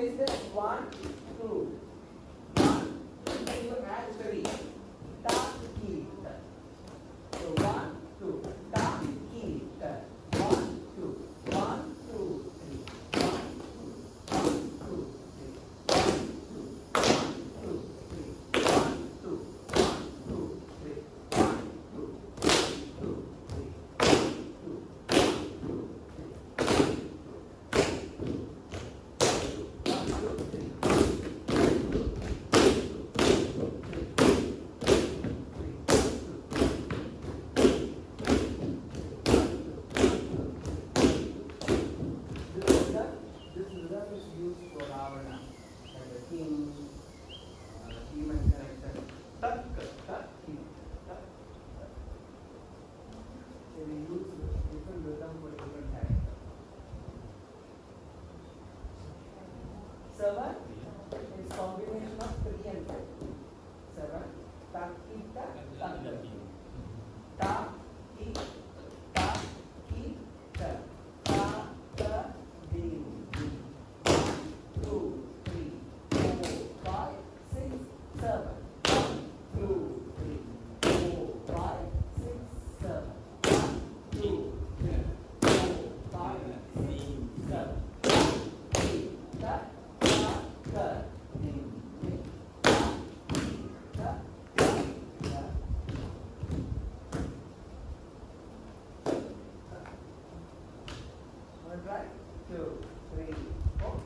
is this? 1, 2. 1, 2, actually. Ta, ki, ta. So 1, 2. Ta, ki, ta. 1, 2. 1, 2, 3. 1, 2, 7 is combination of 3 and 4. 7. Ta, ki, ta, ta, ki. Ta, ki, ta, ki, ta. Ta, ta, di, di. 1, 2, 3, 4, 5, 6, 7. 1, 2, 3, 4, 5, 6, 7. 1, 2, 3, 4, 5, 6, 7. Right? 2, 3, 4.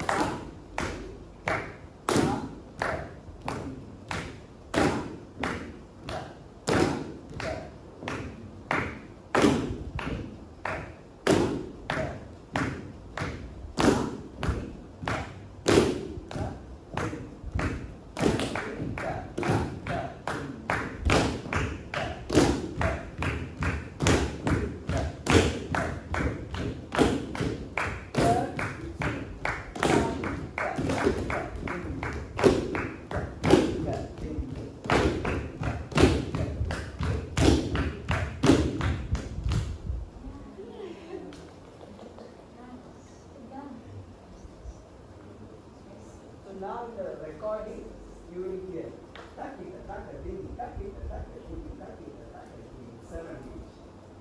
Now in the recording, you will hear takita, taka, dini, takita, taka, dini, takita, taka, dini, 7 each.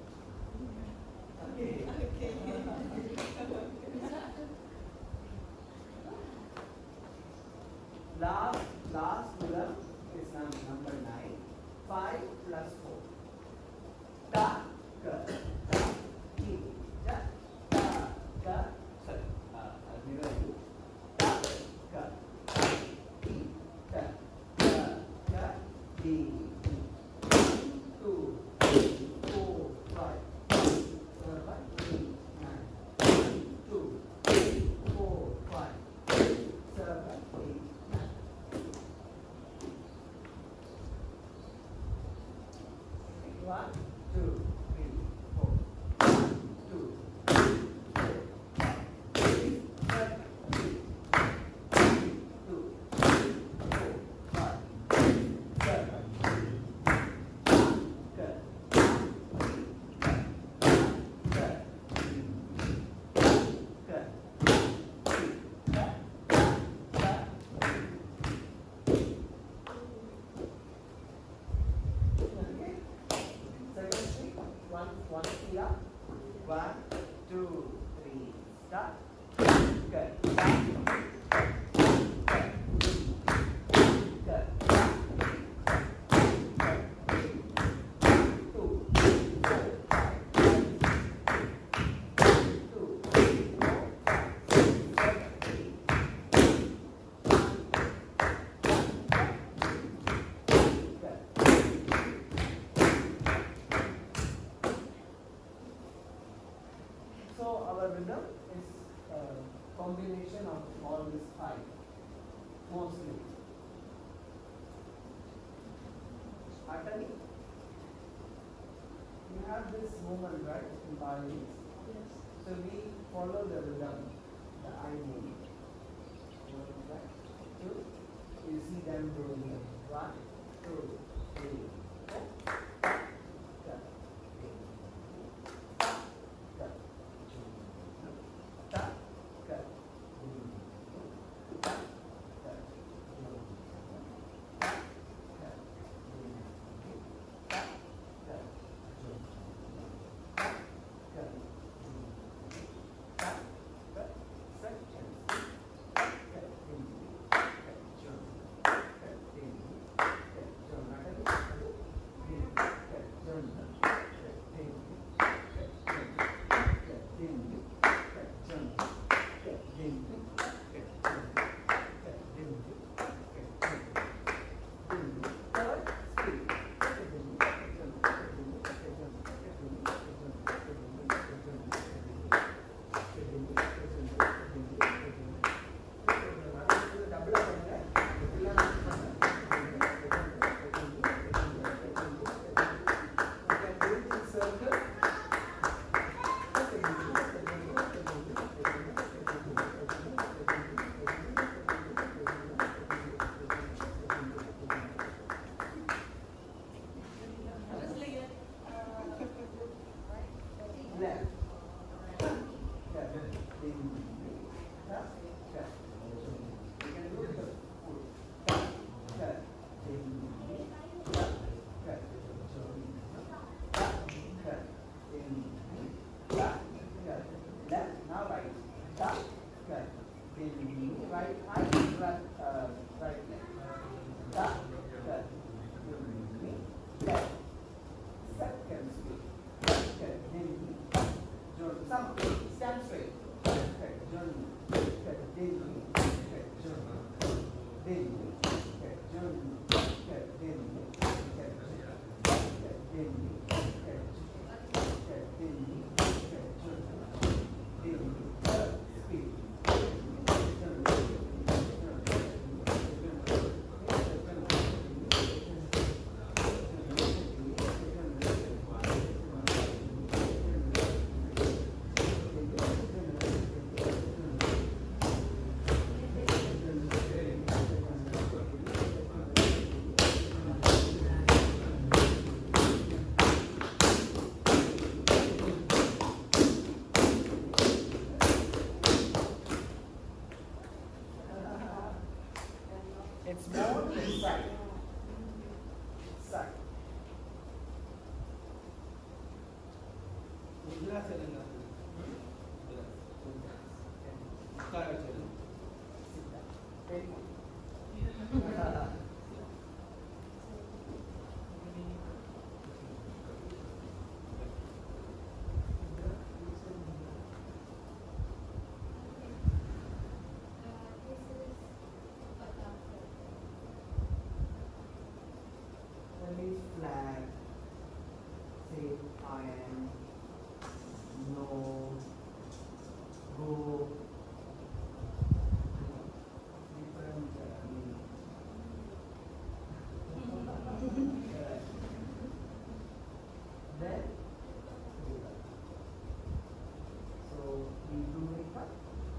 Okay. Last rhythm is number 9. 5 plus 4. Ta, ka, ta, ki, ta, ta, ka, sorry. I'll mirror you. Ta, ka. One, two, three, four. 1, 2, 3, 4, 5, 6, 7, 8, 2, 3, 4, 5, 6, 7, 1, 2, 3, start. Good. So our rhythm is a combination of all these 5, mostly. Atani, you have this movement, right, in violins? Yes. So we follow the rhythm, the I movement. Right? 2, you see them doing it. 1, 2, 3, 4. It's more inside. Side. Flag, say I am, no, go, different then so we do it up.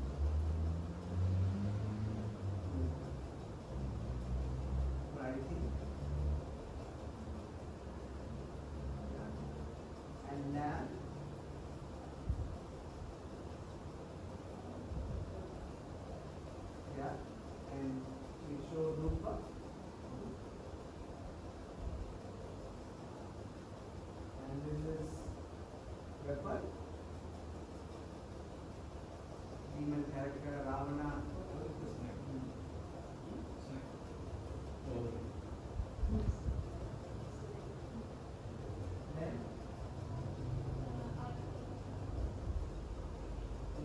Writing. And now yeah, and we show Rupa. And this is weapon. Demon character Ravana. Then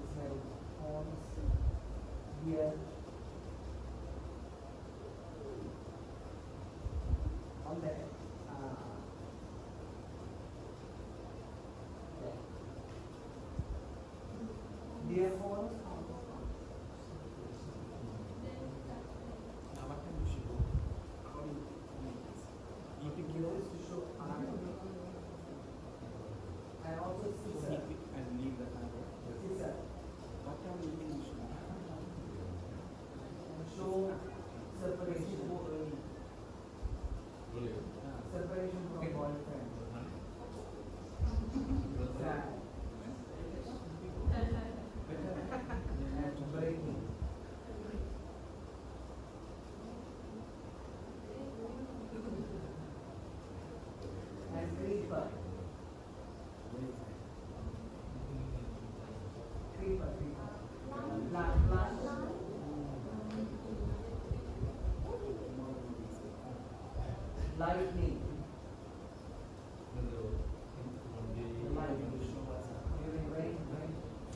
horns here. lightning. The lightning. During rain, right?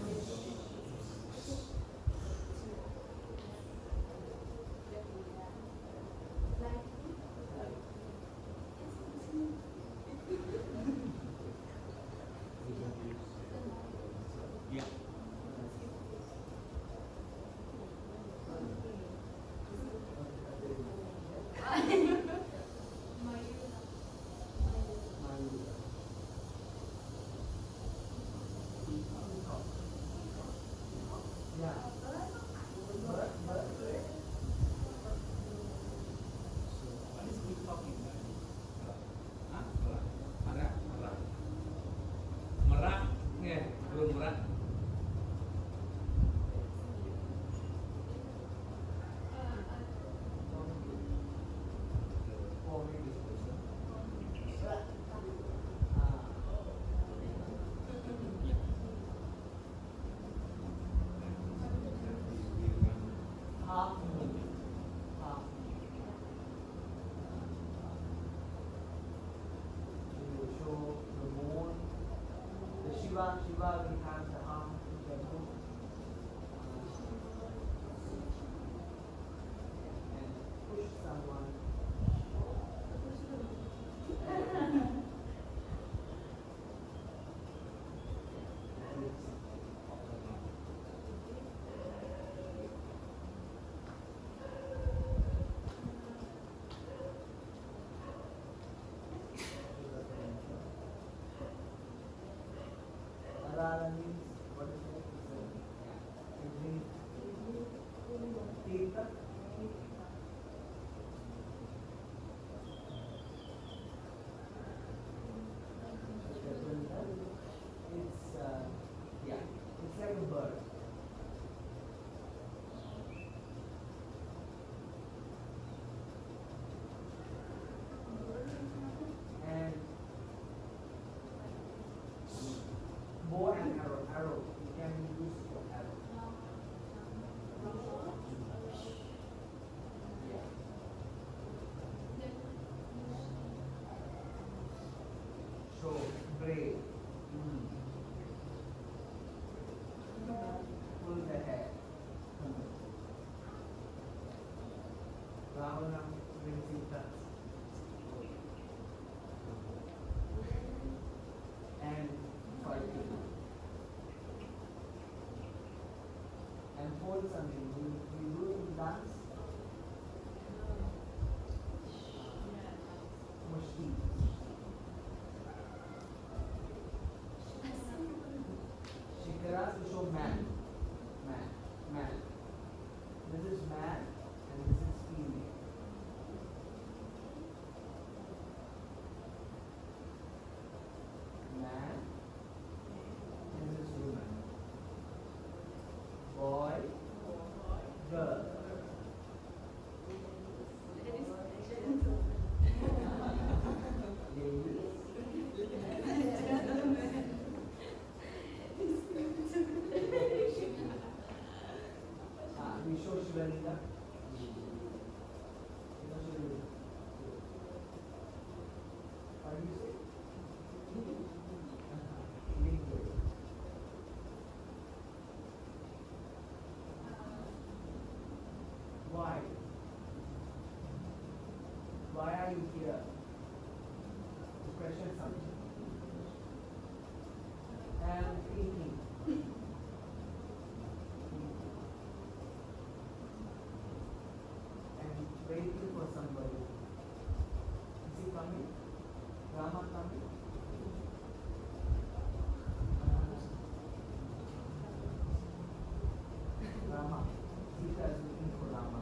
Shiva will have the arm temple and push someone. Apsara means what is it? Tirtha. It's it's like a bird. And bow and arrow. You can use arrow. Yeah. So brave. Pull the hair. Ravana brings Sita. And fighting. And hold something. We do it in dance. Mushti. Shikaras to show man. This is man and this is female. Man and this is woman. Boy, girl. We show Shivalinga. What do you say? Liquid. Why? Why are you here? To question something. And thinking. And waiting for somebody. Is he coming? Rama coming? Rama. Sita is looking for Rama.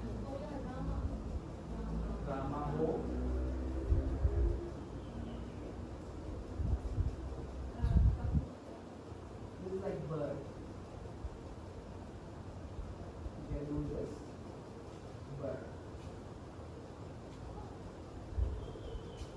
Rama home. This is like bird. You can do this. Bird.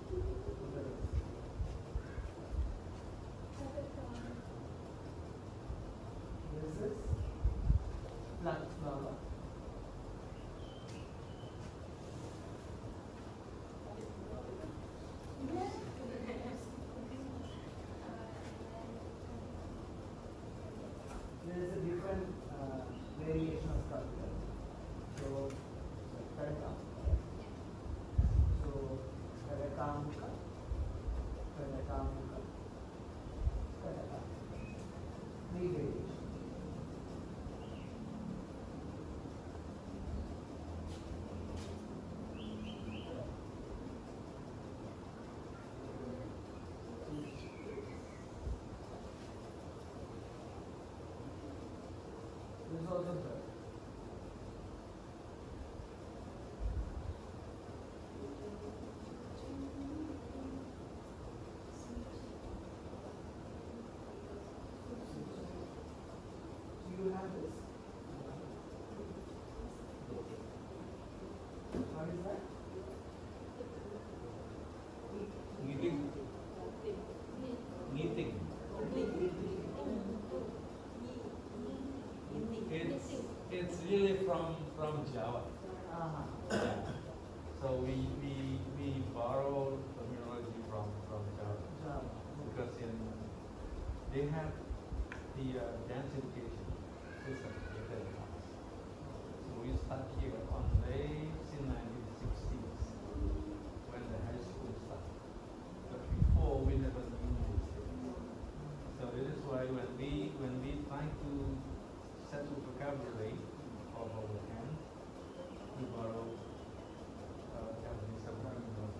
from Java. Uh-huh. So we borrow terminology from Java Java. because they have the dance education system in their class. So we start here on late in 1960s when the high school started. But before we never knew this thing. So this is why when we try to set the vocabulary of our hand, we borrow Japanese terminology.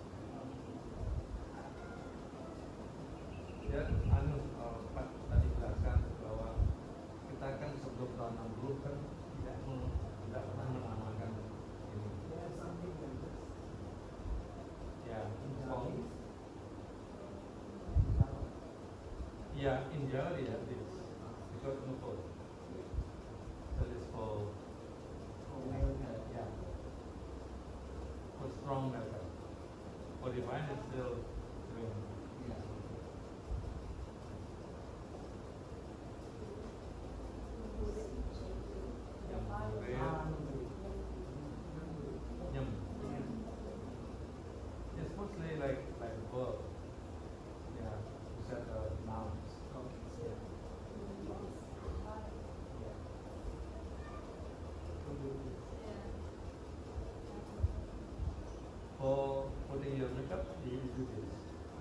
Ya, Pak tadi jelaskan bahwa kita kan sebelum tahun 60 kan tidak pernah menamakan ini. Ya, yeah, in Java they have this. It's called Nupol. That is for yeah. For strong metal. For divine is still doing. Yeah. It's mostly like verb. Yeah, instead of nouns. For putting your makeup, you do this.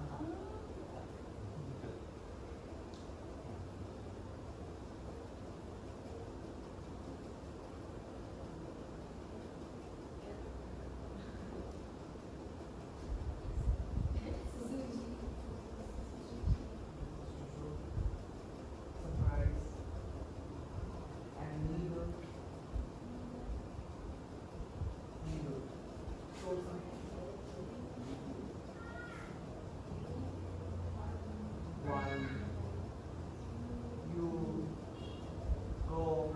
Surprise. And needle. So when you go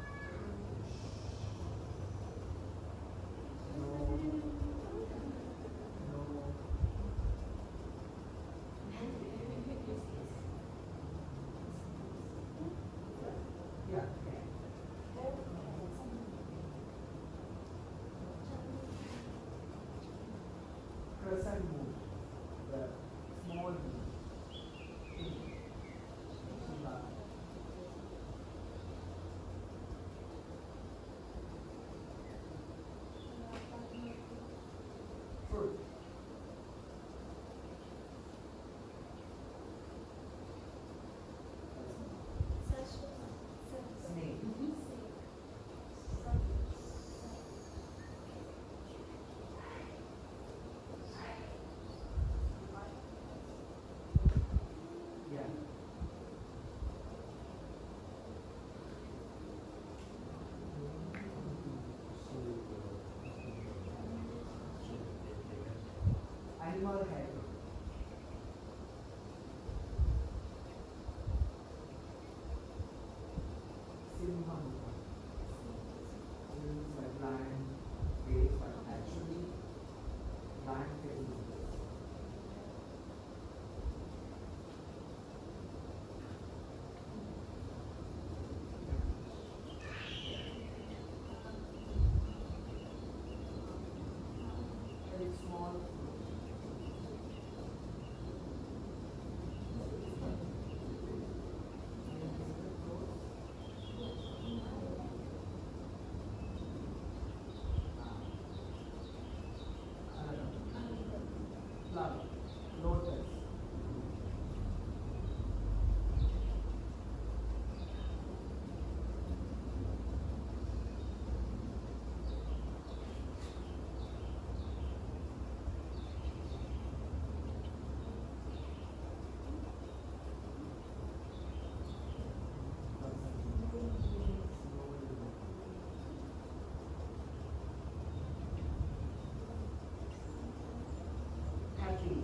yeah. Crescent moon, the small moon. Fruit. Snake. Yeah. Animal head. Simham. Means like lion face, but actually lion face is this. Very small. Flower, lotus. Happy.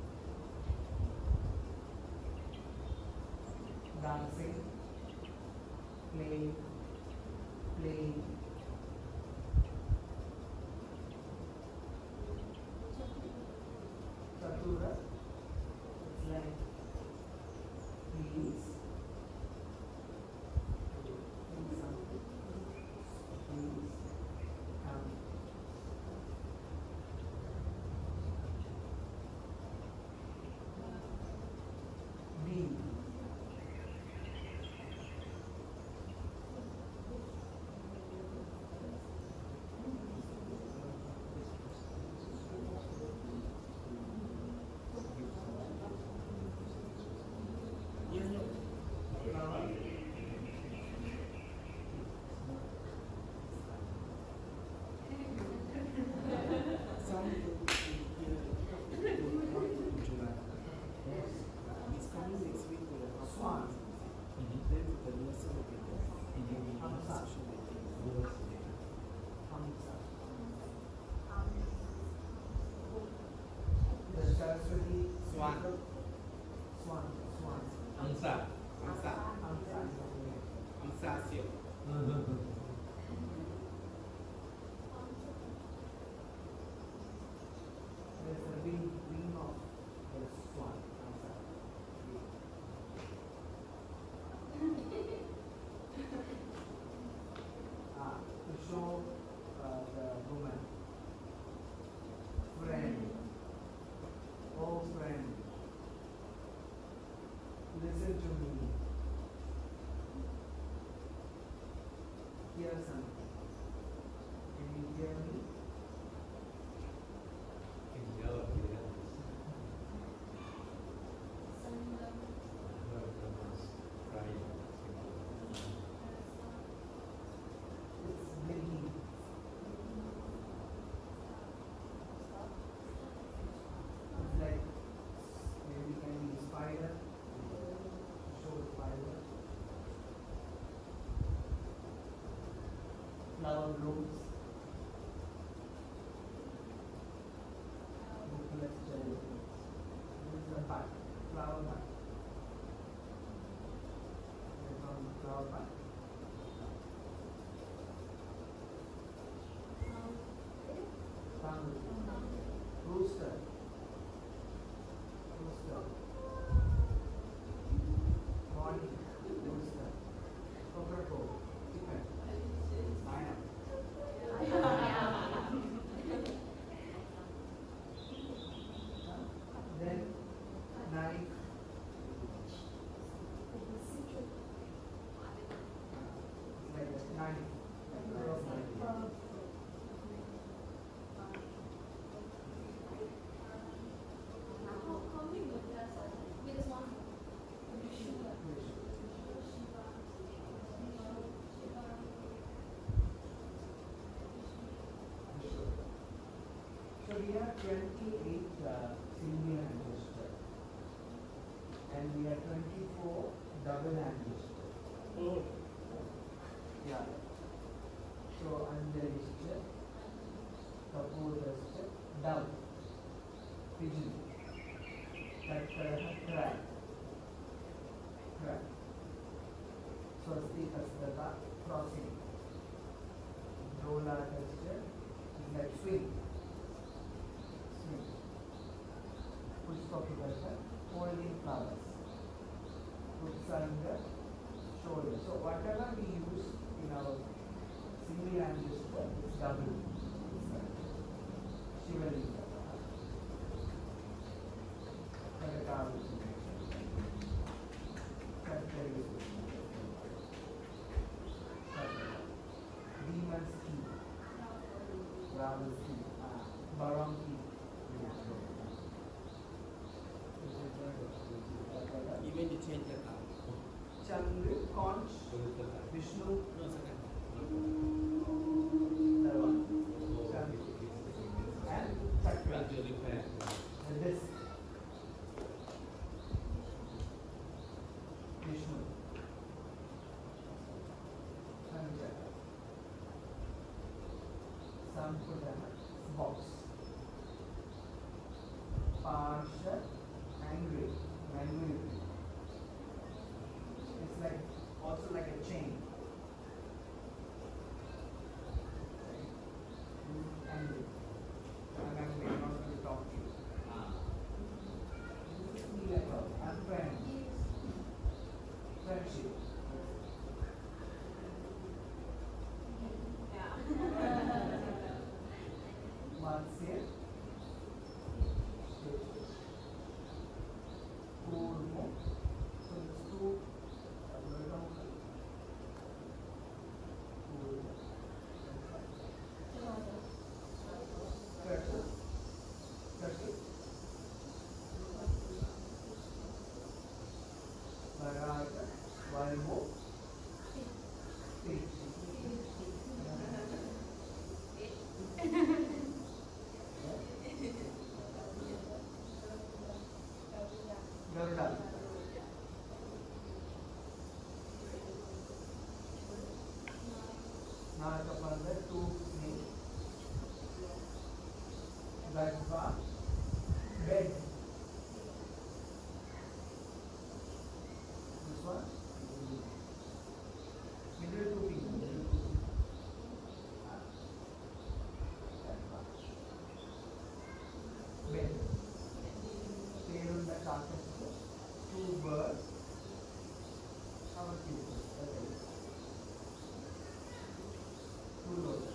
Dancing, playing. Chatura, it's like release. we have 28 single hand gesture and we have 24 double hand gesture. Oh. Yeah. So under gesture, suppose gesture, down, pigeon, track. Swasti Kasrata, crossing. Rola gesture is like swing. Pushpa holding flowers. Utsanga, shoulder. So whatever we use in our single hand gesture, it's double. Shivalinga. Demon's key. Raven's key. Barong key. Even you change the car. Chandra, Conch, Vishnu, No, second. that one. Chandra. And Chakra. And this. Vishnu. Chandra. Sampradana, box. Parsha, angry, manual. It's like also like a chain. Angry. I'm angry, I'm not going to talk to you. This is me like I'm friend. Friendship. Matsya. Kurmo. So it's two. Garuda. Nakapanda, two snake. Gajva, bed. This one, middle two fingers. Bed. Tail on the carcass. Two birds. Our pupils. Two lotus.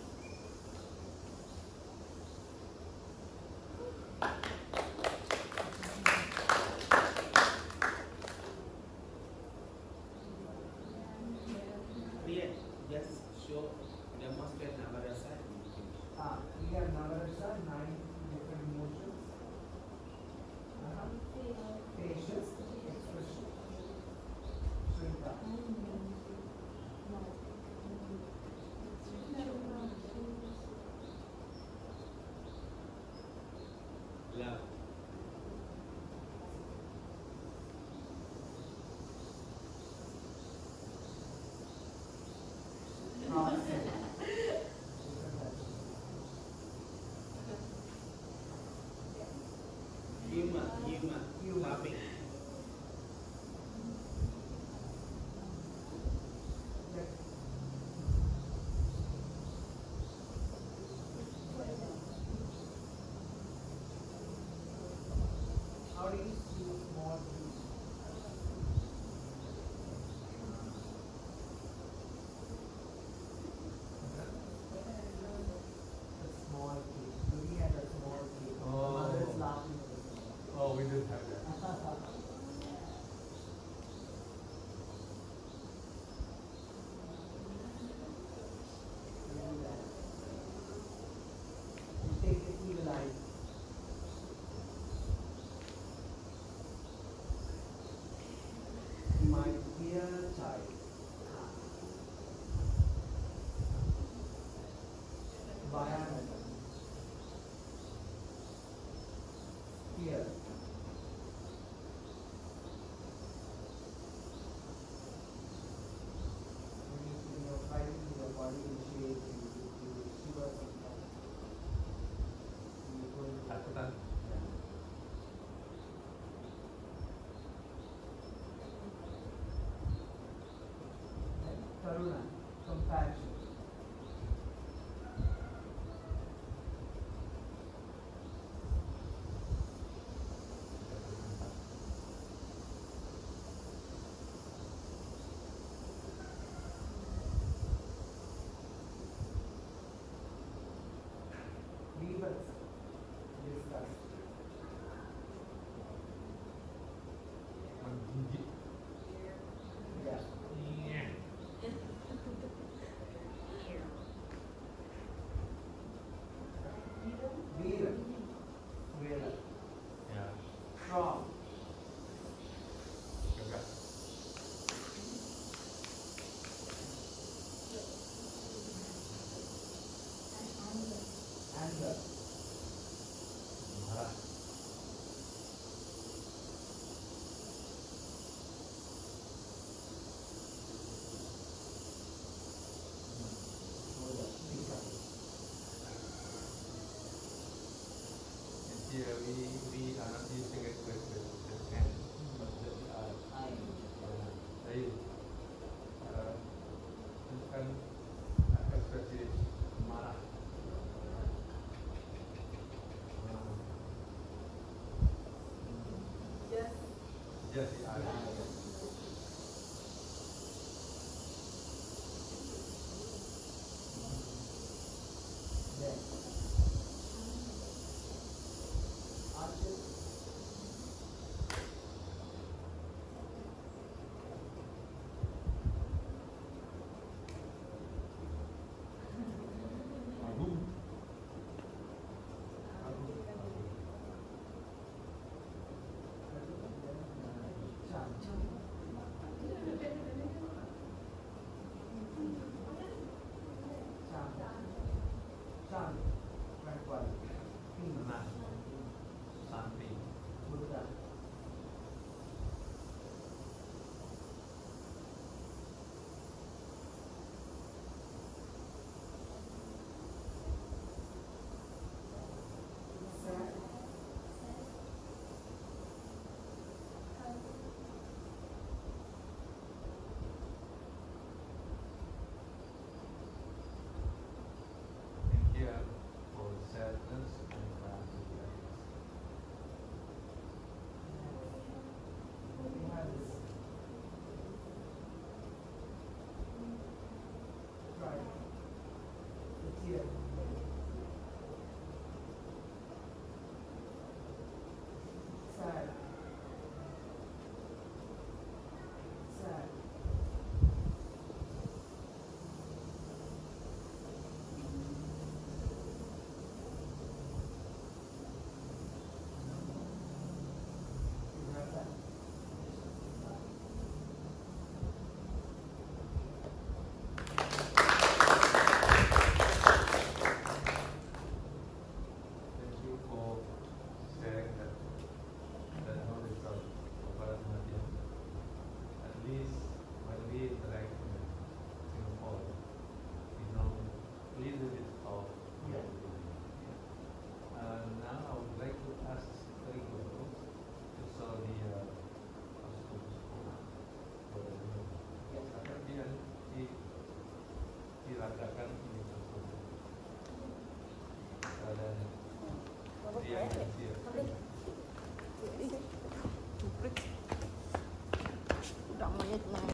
Menggigit. Ya. Iya. Wheel. Wheel. Ya. Strong. Gegas. Anger. Marah. Mudah. Bisa. And here we are not using it with hand, but with the eye. Eye. Jadi tunjukkan ekspresi marah. Just the eye. Then. Arches. Agung. Sun. Sun. Tranquil. Peace. Tenang. Santai. Buddha. Sad. And here for sadness and gratitude. Right. The tear. Sad. Sad. You have that? Thank you for sharing that knowledge of Bharatanatyam. At least when we interact in Singapore, we know a little bit of what Yeah. we're doing. Now I would like to ask Tari to show the costumes for the women. Yes. Karena dia diragakan ini kostum. Dan dia